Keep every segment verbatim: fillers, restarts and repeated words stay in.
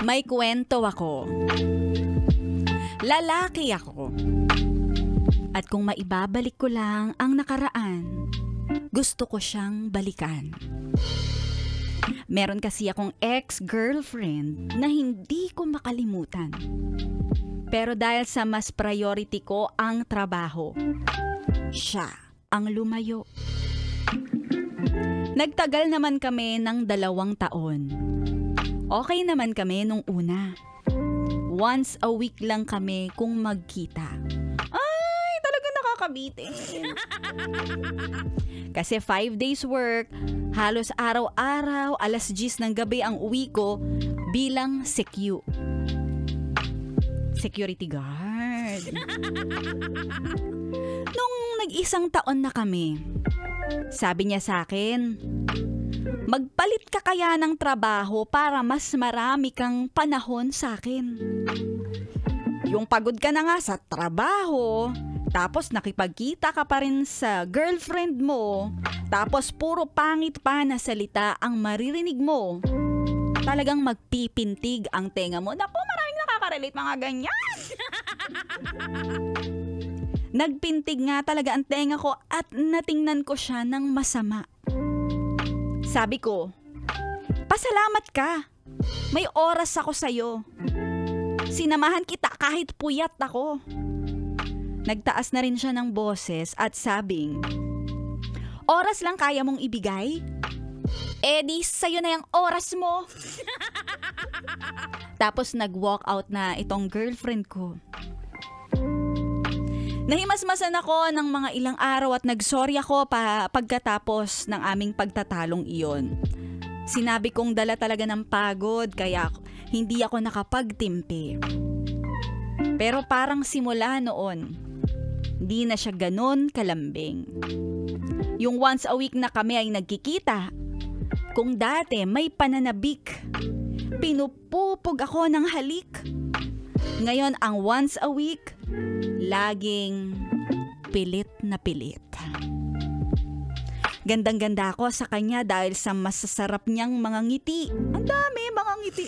May kwento ako. Lalaki ako. At kung maibabalik ko lang ang nakaraan, gusto ko siyang balikan. Meron kasi akong ex-girlfriend na hindi ko makalimutan. Pero dahil sa mas priority ko ang trabaho, siya ang lumayo. Nagtagal naman kami ng dalawang taon. Okay naman kami nung una. Once a week lang kami kung magkita. Ay, talagang nakakabitin. Kasi five days work, halos araw-araw, alas diyes ng gabi ang uwi ko bilang secu. Security guard. Nung nag-isang taon na kami, sabi niya sa akin, magpalit ka kaya ng trabaho para mas marami kang panahon sa akin. Yung pagod ka na nga sa trabaho, tapos nakipagkita ka pa rin sa girlfriend mo, tapos puro pangit pa na salita ang maririnig mo. Talagang magpipintig ang tenga mo. Naku, maraming nakaka-relate mga ganyan. Nagpintig nga talaga ang tenga ko at natingnan ko siya ng masama. Sabi ko, pasalamat ka. May oras ako sa'yo. Sinamahan kita kahit puyat ako. Nagtaas na rin siya ng boses at sabing, oras lang kaya mong ibigay? Eh di sa'yo na yung oras mo. Tapos nag-walk out na itong girlfriend ko. Nahimasmasan ako ng mga ilang araw at nagsorry ako pa pagkatapos ng aming pagtatalong iyon. Sinabi kong dala talaga ng pagod kaya hindi ako nakapagtimpi. Pero parang simula noon, di na siya ganon kalambing. Yung once a week na kami ay nagkikita, kung dati may pananabik, pinupupog ako ng halik. Ngayon ang once a week, laging pilit na pilit. Gandang-ganda ako sa kanya dahil sa masasarap niyang mga ngiti. Ang dami mga ngiti.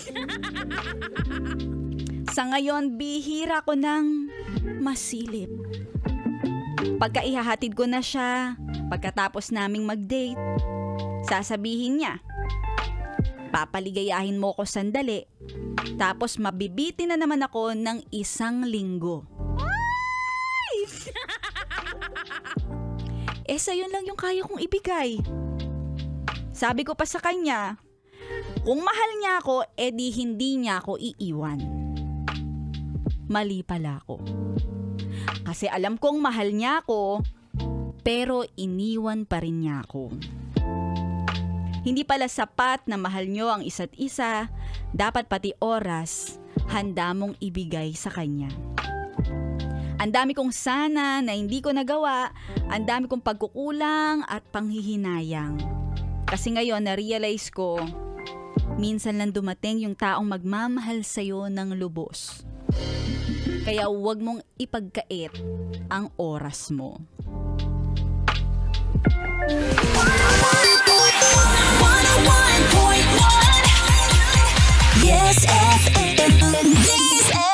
Sa ngayon, bihira ko ng masilip. Pagka ihahatid ko na siya, pagkatapos naming mag-date, sasabihin niya, papaligayahin mo ko sandali, tapos mabibitin na naman ako ng isang linggo. Eh, sa'yo lang yung kaya kong ibigay. Sabi ko pa sa kanya, kung mahal niya ako, edi hindi niya ako iiwan. Mali pala ako. Kasi alam kong mahal niya ako, pero iniwan pa rin niya ako. Hindi pala sapat na mahal niyo ang isa't isa, dapat pati oras, handa mong ibigay sa kanya. Ang dami kong sana na hindi ko nagawa, ang dami kong pagkukulang at panghihinayang. Kasi ngayon na-realize ko, minsan lang dumating yung taong magmamahal sa'yo ng lubos. Kaya huwag mong ipagkait ang oras mo. Yes, F M.